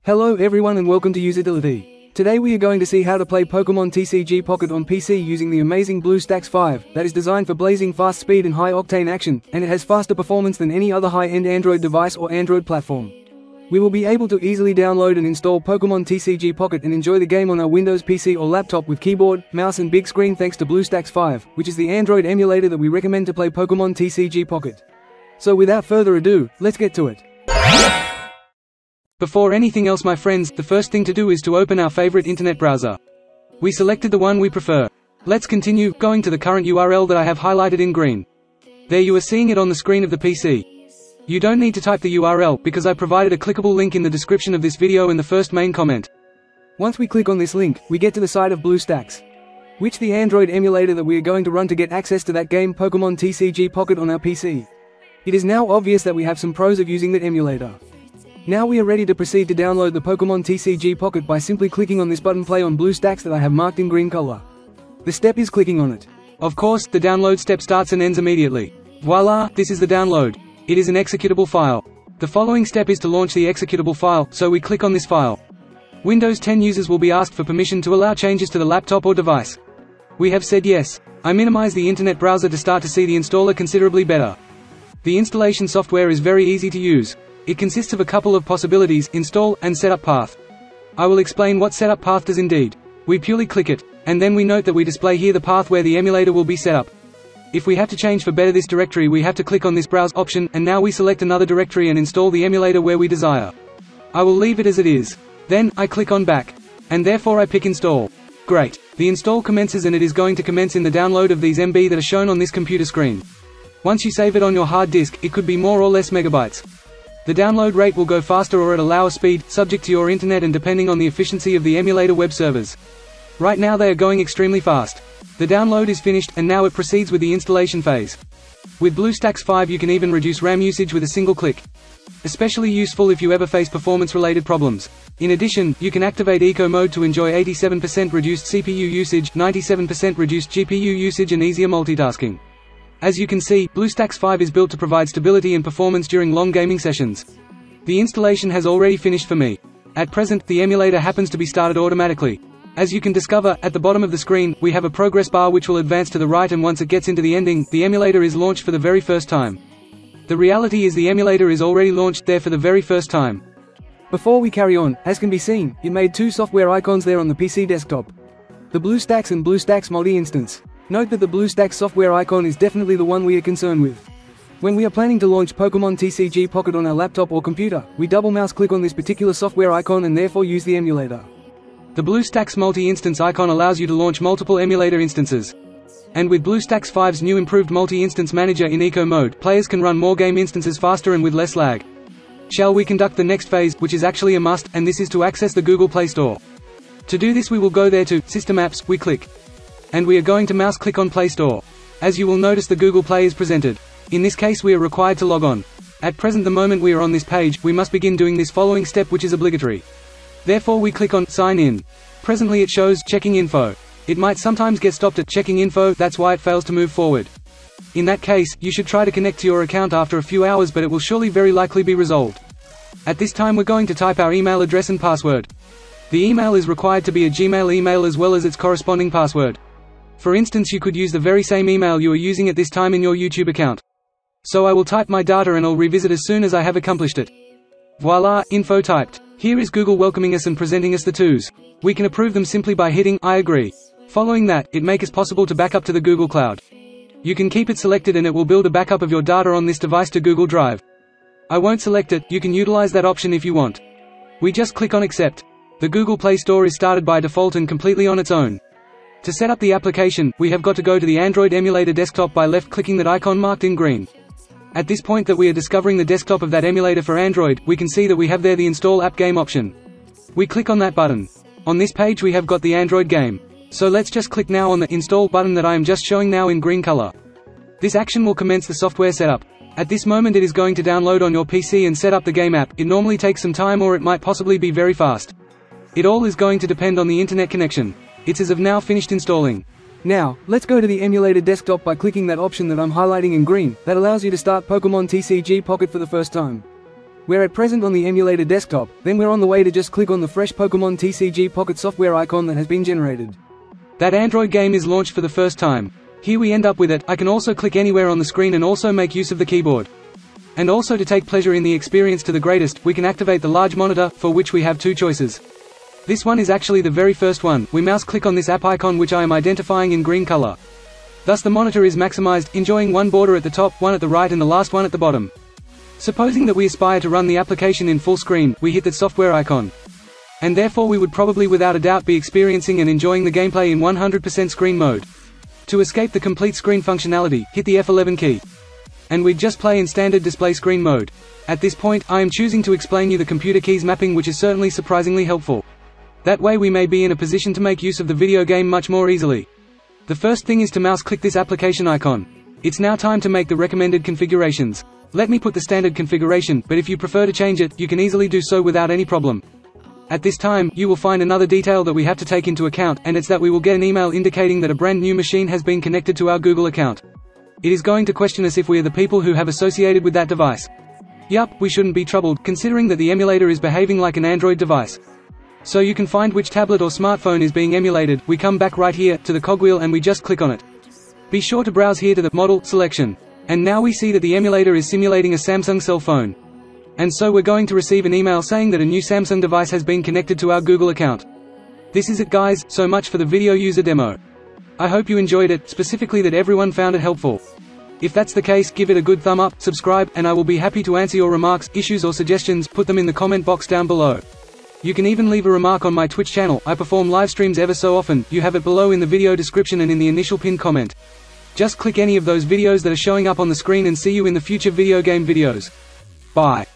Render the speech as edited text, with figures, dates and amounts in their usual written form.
Hello everyone and welcome to Usitility. Today we are going to see how to play Pokemon TCG Pocket on PC using the amazing BlueStacks 5, that is designed for blazing fast speed and high-octane action, and it has faster performance than any other high-end Android device or Android platform. We will be able to easily download and install Pokemon TCG Pocket and enjoy the game on our Windows PC or laptop with keyboard, mouse and big screen thanks to BlueStacks 5, which is the Android emulator that we recommend to play Pokemon TCG Pocket. So without further ado, let's get to it. Before anything else my friends, the first thing to do is to open our favorite internet browser. We selected the one we prefer. Let's continue, going to the current URL that I have highlighted in green. There you are seeing it on the screen of the PC. You don't need to type the URL, because I provided a clickable link in the description of this video in the first main comment. Once we click on this link, we get to the site of BlueStacks, which the Android emulator that we are going to run to get access to that game Pokemon TCG Pocket on our PC. It is now obvious that we have some pros of using that emulator. Now we are ready to proceed to download the Pokemon TCG Pocket by simply clicking on this button play on BlueStacks that I have marked in green color. The step is clicking on it. Of course, the download step starts and ends immediately. Voila, this is the download. It is an executable file. The following step is to launch the executable file, so we click on this file. Windows 10 users will be asked for permission to allow changes to the laptop or device. We have said yes. I minimize the internet browser to start to see the installer considerably better. The installation software is very easy to use. It consists of a couple of possibilities, install, and setup path. I will explain what setup path does indeed. We purely click it, and then we note that we display here the path where the emulator will be set up. If we have to change for better this directory we have to click on this browse option, and now we select another directory and install the emulator where we desire. I will leave it as it is. Then, I click on back. And therefore I pick install. Great. The install commences and it is going to commence in the download of these MB that are shown on this computer screen. Once you save it on your hard disk, it could be more or less megabytes. The download rate will go faster or at a lower speed, subject to your internet and depending on the efficiency of the emulator web servers. Right now they are going extremely fast. The download is finished, and now it proceeds with the installation phase. With BlueStacks 5 you can even reduce RAM usage with a single click. Especially useful if you ever face performance-related problems. In addition, you can activate Eco Mode to enjoy 87% reduced CPU usage, 97% reduced GPU usage and easier multitasking. As you can see, BlueStacks 5 is built to provide stability and performance during long gaming sessions. The installation has already finished for me. At present, the emulator happens to be started automatically. As you can discover, at the bottom of the screen, we have a progress bar which will advance to the right, and once it gets into the ending, the emulator is launched for the very first time. The reality is the emulator is already launched there for the very first time. Before we carry on, as can be seen, it made two software icons there on the PC desktop. The BlueStacks and BlueStacks multi-instance. Note that the BlueStacks software icon is definitely the one we are concerned with. When we are planning to launch Pokemon TCG Pocket on our laptop or computer, we double mouse click on this particular software icon and therefore use the emulator. The BlueStacks multi-instance icon allows you to launch multiple emulator instances. And with BlueStacks 5's new improved multi-instance manager in Eco Mode, players can run more game instances faster and with less lag. Shall we conduct the next phase, which is actually a must, and this is to access the Google Play Store. To do this we will go there to System Apps, we click. And we are going to mouse click on Play Store. As you will notice the Google Play is presented. In this case we are required to log on. At present the moment we are on this page, we must begin doing this following step which is obligatory. Therefore we click on Sign In. Presently it shows Checking Info. It might sometimes get stopped at Checking Info, that's why it fails to move forward. In that case, you should try to connect to your account after a few hours, but it will surely very likely be resolved. At this time we're going to type our email address and password. The email is required to be a Gmail email as well as its corresponding password. For instance, you could use the very same email you are using at this time in your YouTube account. So I will type my data and I'll revisit as soon as I have accomplished it. Voila, info typed. Here is Google welcoming us and presenting us the twos. We can approve them simply by hitting I agree. Following that, it makes it possible to back up to the Google Cloud. You can keep it selected and it will build a backup of your data on this device to Google Drive. I won't select it, you can utilize that option if you want. We just click on accept. The Google Play Store is started by default and completely on its own. To set up the application, we have got to go to the Android emulator desktop by left-clicking that icon marked in green. At this point that we are discovering the desktop of that emulator for Android, we can see that we have there the Install App Game option. We click on that button. On this page we have got the Android game. So let's just click now on the Install button that I am just showing now in green color. This action will commence the software setup. At this moment it is going to download on your PC and set up the game app. It normally takes some time or it might possibly be very fast. It all is going to depend on the internet connection. It's as of now finished installing. Now, let's go to the emulator desktop by clicking that option that I'm highlighting in green, that allows you to start Pokemon TCG Pocket for the first time. We're at present on the emulator desktop, then we're on the way to just click on the fresh Pokemon TCG Pocket software icon that has been generated. That Android game is launched for the first time. Here we end up with it. I can also click anywhere on the screen and also make use of the keyboard. And also to take pleasure in the experience to the greatest, we can activate the large monitor, for which we have two choices. This one is actually the very first one. We mouse click on this app icon which I am identifying in green color. Thus the monitor is maximized, enjoying one border at the top, one at the right and the last one at the bottom. Supposing that we aspire to run the application in full screen, we hit that software icon. And therefore we would probably without a doubt be experiencing and enjoying the gameplay in 100% screen mode. To escape the complete screen functionality, hit the F11 key. And we'd just play in standard display screen mode. At this point, I am choosing to explain you the computer keys mapping, which is certainly surprisingly helpful. That way we may be in a position to make use of the video game much more easily. The first thing is to mouse click this application icon. It's now time to make the recommended configurations. Let me put the standard configuration, but if you prefer to change it, you can easily do so without any problem. At this time, you will find another detail that we have to take into account, and it's that we will get an email indicating that a brand new machine has been connected to our Google account. It is going to question us if we are the people who have associated with that device. Yup, we shouldn't be troubled, considering that the emulator is behaving like an Android device. So you can find which tablet or smartphone is being emulated. We come back right here, to the cogwheel, and we just click on it. Be sure to browse here to the model selection. And now we see that the emulator is simulating a Samsung cell phone. And so we're going to receive an email saying that a new Samsung device has been connected to our Google account. This is it guys, so much for the video user demo. I hope you enjoyed it, specifically that everyone found it helpful. If that's the case, give it a good thumb up, subscribe, and I will be happy to answer your remarks, issues or suggestions. Put them in the comment box down below. You can even leave a remark on my Twitch channel. I perform live streams ever so often. You have it below in the video description and in the initial pinned comment. Just click any of those videos that are showing up on the screen and see you in the future video game videos. Bye.